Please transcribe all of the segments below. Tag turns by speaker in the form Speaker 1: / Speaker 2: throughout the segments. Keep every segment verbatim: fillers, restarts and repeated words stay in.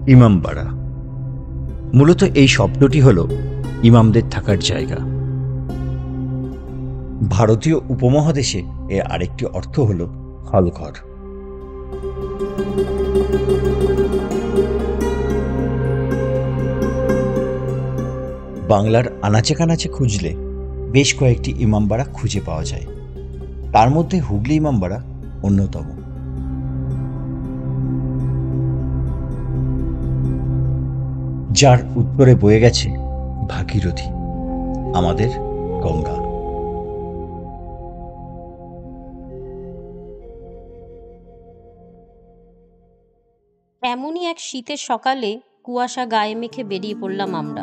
Speaker 1: ইমামবাড়া মূলত এই শব্দটি হল ইমামদের থাকার জায়গা। ভারতীয় উপমহাদেশে এর আরেকটি অর্থ হল হলঘর। বাংলার আনাচে কানাচে খুঁজলে বেশ কয়েকটি ইমামবাড়া খুঁজে পাওয়া যায়, তার মধ্যে হুগলি ইমামবাড়া অন্যতম। যার উত্তরে বয়ে গেছে ভাগীরথী, আমাদের গঙ্গা।
Speaker 2: এমনই এক শীতের সকালে কুয়াশা গায়ে মেখে বেরিয়ে পড়লাম আমরা।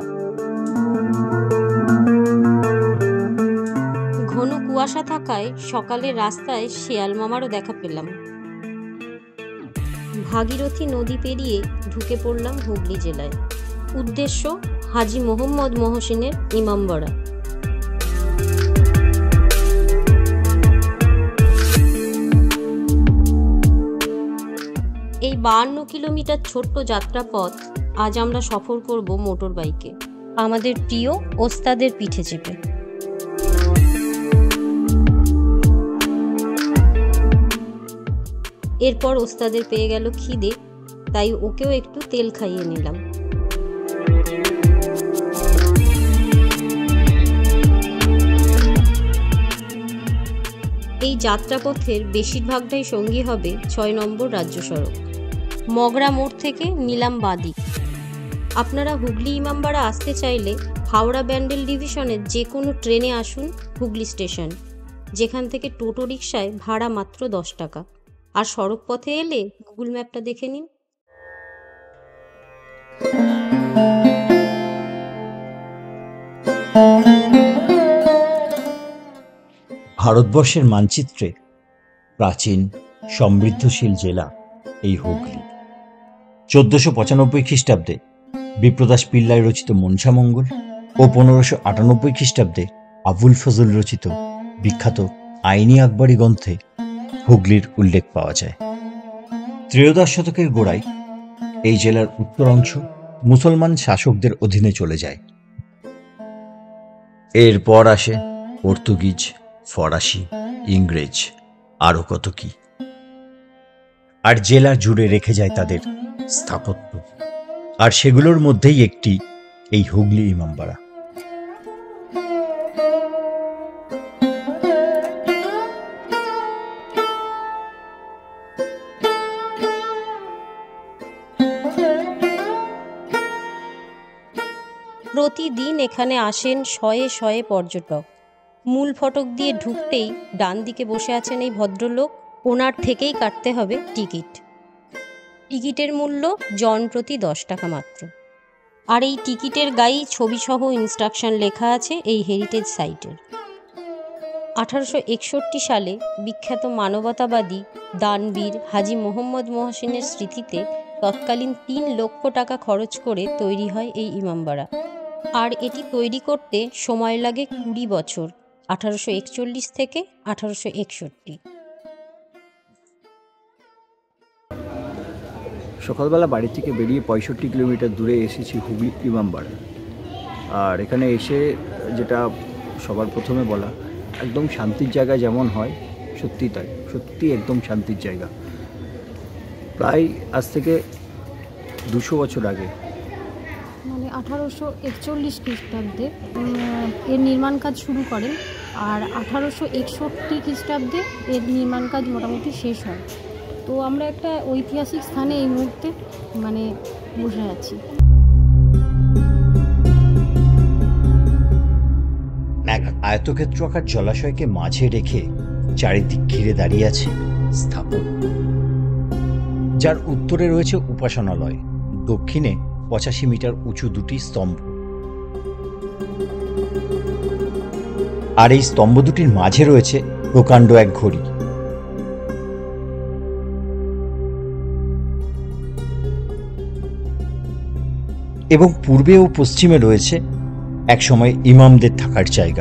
Speaker 2: ঘন কুয়াশা থাকায় সকালে রাস্তায় শেয়াল মামারও দেখা পেলাম। ভাগীরথী নদী পেরিয়ে ঢুকে পড়লাম হুগলি জেলায়। উদ্দেশ্য হাজী মোহাম্মদ মহসিনের ইমামবাড়া। এই বাহান্ন কিলোমিটার ছোট্ট যাত্রাপথ আজ আমরা সফর করব মোটর বাইকে, আমাদের প্রিয় ওস্তাদের পিঠে চেপে। এরপর ওস্তাদের পেয়ে গেল খিদে, তাই ওকেও একটু তেল খাইয়ে নিলাম। এই যাত্রাপথের বেশিরভাগটাই সঙ্গী হবে ছয় নম্বর রাজ্য সড়ক। মগরা মোড় থেকে নিলাম বাঁদিক। আপনারা হুগলি ইমামবাড়া আসতে চাইলে হাওড়া ব্যান্ডেল ডিভিশনের যে কোনো ট্রেনে আসুন হুগলি স্টেশন, যেখান থেকে টোটো রিক্সায় ভাড়া মাত্র দশ টাকা। আর সড়ক পথে এলে গুগল ম্যাপটা দেখে নিন।
Speaker 1: ভারতবর্ষের মানচিত্রে প্রাচীন সমৃদ্ধশীল জেলা এই হুগলি। চোদ্দশো পঁচানব্বই খ্রিস্টাব্দে বিপ্রদাস পিল্লাই রচিত মনসামঙ্গল ও পনেরোশো আটানব্বই খ্রিস্টাব্দে আবুল ফজল রচিত বিখ্যাত আইনি আকবরী গ্রন্থে হুগলির উল্লেখ পাওয়া যায়। ত্রয়োদশ শতকের গোড়ায় এই জেলার উত্তর অংশ মুসলমান শাসকদের অধীনে চলে যায়। এরপর আসে পর্তুগিজ, ফরাসি, ইংরেজ, আরো কত কি। আর জেলা জুড়ে রেখে যায় তাদের স্থাপত্য, আর সেগুলোর মধ্যেই একটি এই হুগলি ইমামবাড়া।
Speaker 2: প্রতিদিন এখানে আসেন শয়ে শয়ে পর্যটক। মূল ফটক দিয়ে ঢুকতেই ডান দিকে বসে আছেন এই ভদ্রলোক, ওনার থেকেই কাটতে হবে টিকিট। টিকিটের মূল্য জন প্রতি দশ টাকা মাত্র। আর এই টিকিটের গায়ে ছবিসহ ইনস্ট্রাকশন লেখা আছে এই হেরিটেজ সাইটের। আঠারোশো একষট্টি সালে বিখ্যাত মানবতাবাদী দানবীর হাজী মোহাম্মদ মহসিনের স্মৃতিতে তৎকালীন তিন লক্ষ টাকা খরচ করে তৈরি হয় এই ইমামবাড়া। আর এটি তৈরি করতে সময় লাগে কুড়ি বছর, আঠারোশো একচল্লিশ থেকে আঠারোশো একষট্টি।
Speaker 3: সকালবেলা বাড়ি থেকে বেরিয়ে পঁয়ষট্টি কিলোমিটার দূরে এসেছি হুগলি ইমামবাড়া। আর এখানে এসে যেটা সবার প্রথমে বলা, একদম শান্তির জায়গা যেমন হয় সত্যি তাই, সত্যি একদম শান্তির জায়গা। প্রায় আজ থেকে দুশো বছর আগে,
Speaker 4: মানে আঠারোশো একচল্লিশ খ্রিস্টাব্দে এর নির্মাণ কাজ শুরু করেন, আর আঠারোশো একষট্টি খ্রিস্টাব্দে এর নির্মাণ কাজ মোটামুটি শেষ হয়। তো আমরা একটা ঐতিহাসিক স্থানে এই মুহূর্তে মানে বসে আছি।
Speaker 1: এক আয়তক্ষেত্র আকার জলাশয়কে মাঝে রেখে চারিদিক ঘিরে দাঁড়িয়ে আছে স্থাপত্য, যার উত্তরে রয়েছে উপাসনালয়, দক্ষিণে পঁচাশি মিটার উঁচু দুটি স্তম্ভ। আর এই স্তম্ভ দুটির মাঝে রয়েছে প্রকাণ্ড এক ঘড়ি। এবং পূর্বে ও পশ্চিমে রয়েছে একসময় ইমামদের থাকার জায়গা।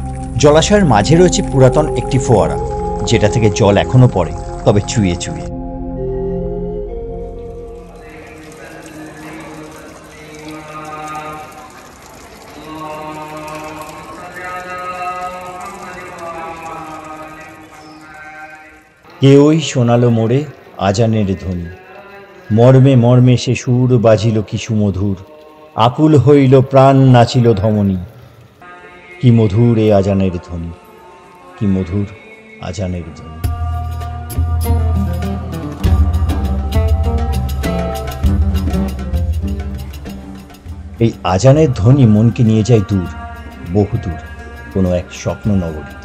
Speaker 1: জলাশয়ের মাঝে রয়েছে পুরাতন একটি ফোয়ারা, যেটা থেকে জল এখনো পড়ে, তবে চুইয়ে চুইয়ে। কেউই শোনালো মোড়ে আজানের ধ্বনি, মর্মে মর্মে সে সুর বাজিল কি সুমধুর, আকুল হইল প্রাণ নাচিল ধমনী। কি মধুর এ আজানের ধ্বনি, কি মধুর আজানের ধ্বনি। এই আজানের ধ্বনি মনকে নিয়ে যায় দূর, বহু দূর, কোনো এক স্বপ্ন নগরীতে।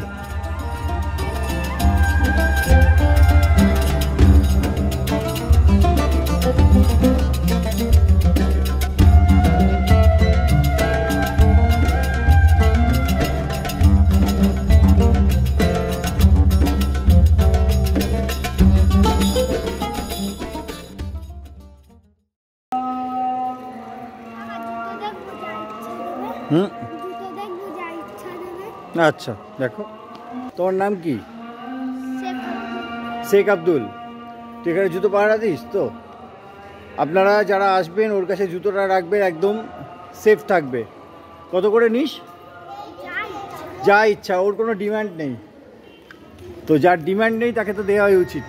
Speaker 3: হুম, আচ্ছা দেখো, তোমার নাম কি? শেখ আব্দুল। তুই এখানে জুতো পাহারা দিস তো? আপনারা যারা আসবেন ওর কাছে জুতোটা রাখবেন, একদম সেফ থাকবে। কত করে নিস? যা ইচ্ছা, ওর কোনো ডিমান্ড নেই। তো যার ডিমান্ড নেই তাকে তো দেওয়াই উচিত।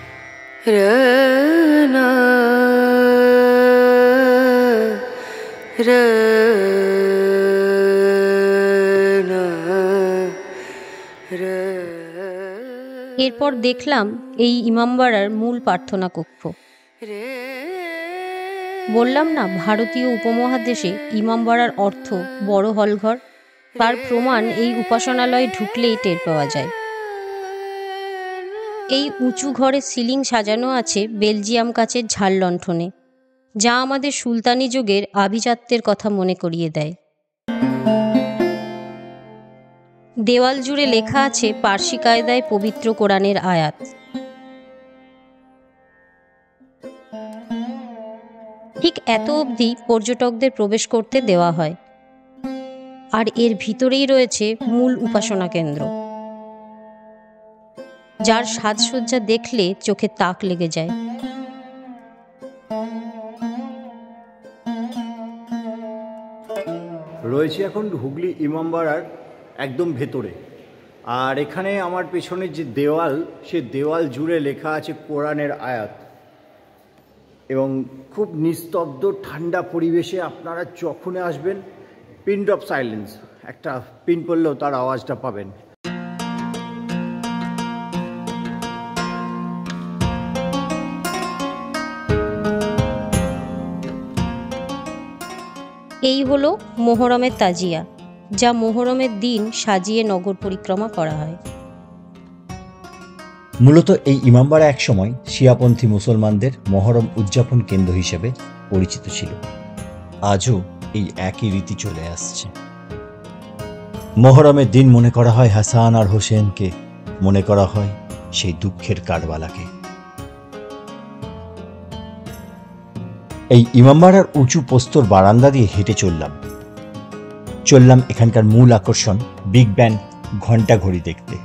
Speaker 2: এরপর দেখলাম এই ইমামবাড়ার মূল প্রার্থনা কক্ষ। বললাম না, ভারতীয় উপমহাদেশে ইমামবাড়ার অর্থ বড় হলঘর। তার প্রমাণ এই উপাসনালয়ে ঢুকলেই টের পাওয়া যায়। এই উঁচু ঘরে সিলিং সাজানো আছে বেলজিয়াম কাচের ঝাল লণ্ঠনে, যা আমাদের সুলতানি যুগের আভিজাত্যের কথা মনে করিয়ে দেয়। দেওয়াল জুড়ে লেখা আছে পার্সি কায়দায় পবিত্র কোরআনের আয়াত। ঠিক এত অবধি পর্যটকদের প্রবেশ করতে দেওয়া হয়, আর এর ভিতরেই রয়েছে মূল উপাসনা কেন্দ্র, যার সাজসজ্জা দেখলে চোখে তাক লেগে যায়।
Speaker 3: রয়েছে এখন হুগলি ইমামবাড়ার একদম ভেতরে, আর এখানে আমার পেছনের যে দেওয়াল, সে দেওয়াল জুড়ে লেখা আছে কোরআনের আয়াত, এবং খুব নিস্তব্ধ ঠান্ডা পরিবেশে আপনারা যখনই আসবেন, পিন ড্রপ সাইলেন্স, একটা পিন পড়লেও তার আওয়াজটা পাবেন।
Speaker 2: এই হলো মোহরমের তাজিয়া, যা মোহরমের দিন সাজিয়ে নগর পরিক্রমা করা হয়।
Speaker 1: মূলত এই ইমামবাড়া একসময় শিয়াপন্থী মুসলমানদের মহরম উদযাপন কেন্দ্র হিসেবে পরিচিত ছিল। আজও এই একই রীতি চলে আসছে। মহরমের দিন মনে করা হয় হাসান আর হোসেনকে, মনে করা হয় সেই দুঃখের কারবালাকে। এই ইমামবাড়ার উঁচু প্রস্তর বারান্দা দিয়ে হেঁটে চললাম চললাম এখানকার মূল আকর্ষণ বিগ ব্যান ঘণ্টা ঘড়ি দেখতে।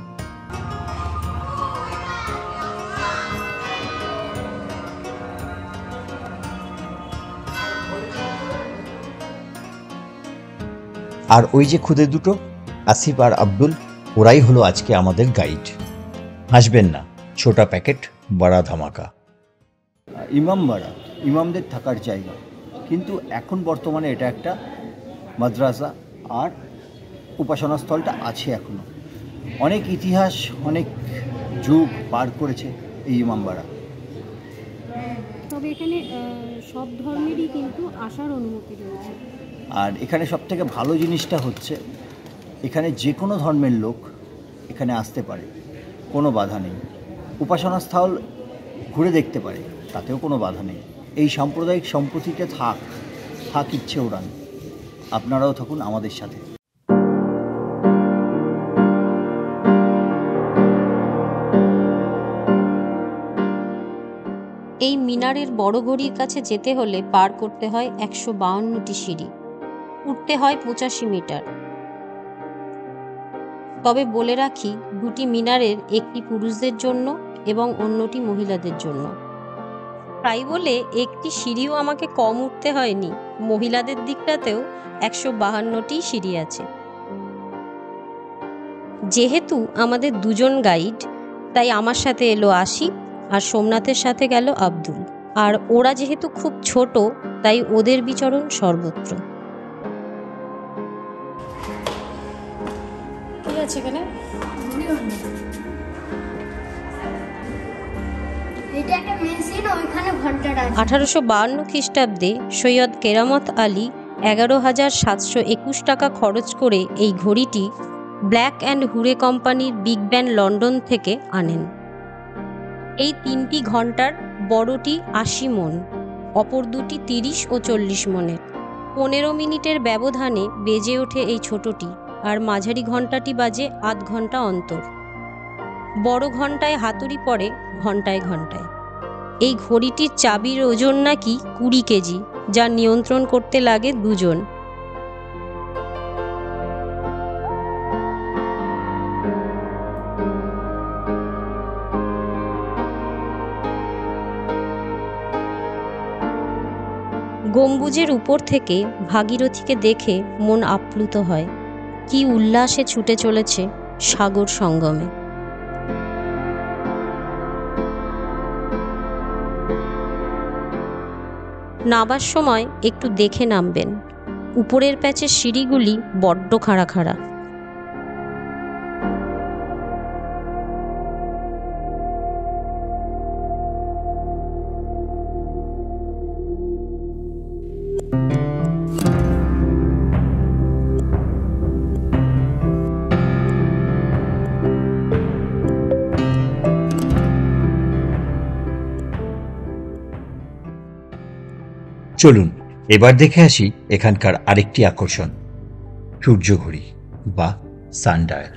Speaker 1: আর ওই যে খুদে দুটো, আসিফ আর আব্দুল, ওরাই হলো আজকে আমাদের গাইড। হাসবেন না, ছোটা প্যাকেট বড়া ধামাকা।
Speaker 3: ইমামবাড়া ইমামদের থাকার জায়গা, কিন্তু এখন বর্তমানে এটা একটা মাদ্রাসা, আর উপাসনাস্থলটা আছে এখনো। অনেক ইতিহাস, অনেক যুগ পার করেছে এই ইমামবাড়া।
Speaker 4: তবে এখানে সব ধর্মেরই কিন্তু আসার অনুমতি রয়েছে।
Speaker 3: আর এখানে সব থেকে ভালো জিনিসটা হচ্ছে, এখানে যে কোনো ধর্মের লোক এখানে আসতে পারে, কোনো বাধা নেই। উপাসনাস্থল ঘুরে দেখতে পারে, তাতেও কোনো বাধা নেই। এই সাম্প্রদায়িক সম্প্রীতিতে থাক থাক ইচ্ছে ওড়ান। আপনারাও থাকুন আমাদের সাথে।
Speaker 2: এই মিনারের বড় ঘড়ির কাছে যেতে হলে পার করতে হয় একশো বাউন্নটি সিঁড়ি, উঠতে হয় পঁচাশি মিটার। তবে বলে রাখি, দুটি মিনারের একটি পুরুষদের জন্য এবং অন্যটি মহিলাদের জন্য। তাই বলে একটি সিঁড়িও আমাকে কম উঠতে হয়নি, মহিলাদের দিকটাতেও একশো বাহান্নটি সিঁড়ি আছে। যেহেতু আমাদের দুজন গাইড, তাই আমার সাথে এলো আশি, আর সোমনাথের সাথে গেল আব্দুল। আর ওরা যেহেতু খুব ছোট, তাই ওদের বিচরণ সর্বত্র।
Speaker 4: ঠিক আছে, এখানে
Speaker 5: এটা একটা মেশিন, ওইখানে ঘন্টাটা আছে।
Speaker 2: আঠারোশো বাহান্ন খ্রিস্টাব্দে সৈয়দ কেরামত আলী এগারো হাজার সাতশো একুশ টাকা খরচ করে এই ঘড়িটি ব্ল্যাক অ্যান্ড হুরে কোম্পানির বিগ ব্যান লন্ডন থেকে আনেন। এই তিনটি ঘন্টার বড়টি আশি মণ, অপর দুটি তিরিশ ও চল্লিশ মণের। পনেরো মিনিটের ব্যবধানে বেজে ওঠে এই ছোটটি, আর মাঝারি ঘন্টাটি বাজে আধ ঘন্টা অন্তর। বড় ঘন্টায় হাতুড়ি পড়ে ঘন্টায় ঘন্টায়। এই ঘড়িটির চাবির ওজন নাকি কুড়ি কেজি, যা নিয়ন্ত্রণ করতে লাগে দুজন। গম্বুজের উপর থেকে ভাগীরথীকে দেখে মন আপ্লুত হয়। কি উল্লাসে ছুটে চলেছে সাগর সঙ্গমে। নামার সময় একটু দেখে নামবেন, উপরের প্যাচের সিঁড়িগুলি বড্ড খাড়া খাড়া।
Speaker 1: চলুন এবার দেখে আসি এখানকার আরেকটি আকর্ষণ, সূর্যঘড়ি বা সানডায়াল।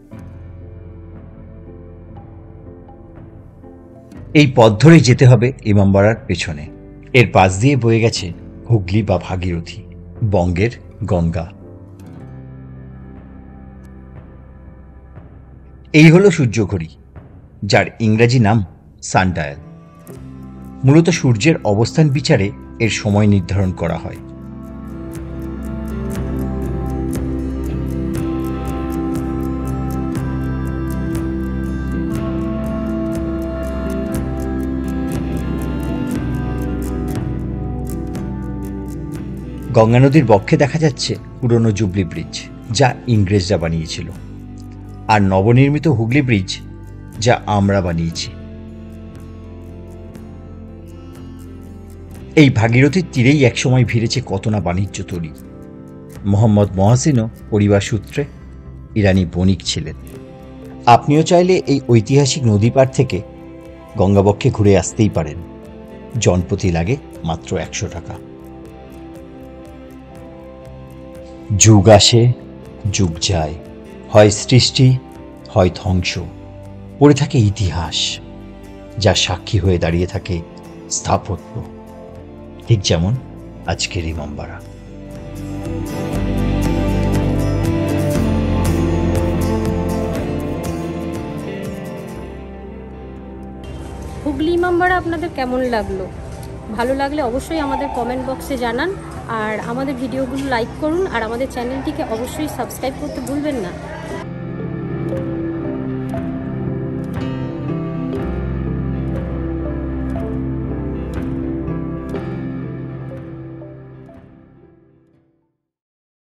Speaker 1: এই পথ ধরে যেতে হবে ইমামবাড়ার পেছনে। এর পাশ দিয়ে বয়ে গেছে হুগলি বা ভাগীরথী, বঙ্গের গঙ্গা। এই হলো সূর্যঘড়ি, যার ইংরাজি নাম সানডায়াল। মূলত সূর্যের অবস্থান বিচারে এর সময় নির্ধারণ করা হয়। গঙ্গা নদীর বক্ষে দেখা যাচ্ছে পুরনো জুবলি ব্রিজ, যা ইংরেজরা বানিয়েছিল, আর নবনির্মিত হুগলি ব্রিজ, যা আমরা বানিয়েছি। এই ভাগীরথীর তীরেই একসময় ভিড়েছে কত না বাণিজ্য তরী। মোহাম্মদ মহাসিনও পরিবার সূত্রে ইরানি বণিক ছিলেন। আপনিও চাইলে এই ঐতিহাসিক নদী পার থেকে গঙ্গাবক্ষে ঘুরে আসতেই পারেন। জনপ্রতি লাগে মাত্র একশো টাকা। যুগ আসে, যুগ যায়, হয় সৃষ্টি, হয় ধ্বংস। পড়ে থাকে ইতিহাস, যা সাক্ষী হয়ে দাঁড়িয়ে থাকে স্থাপত্য, ঠিক যেমন আজকের ইমামবাড়া।
Speaker 4: হুগলি ইমামবাড়া আপনাদের কেমন লাগলো? ভালো লাগলে অবশ্যই আমাদের কমেন্ট বক্সে জানান, আর আমাদের ভিডিওগুলো লাইক করুন, আর আমাদের চ্যানেলটিকে অবশ্যই সাবস্ক্রাইব করতে ভুলবেন না।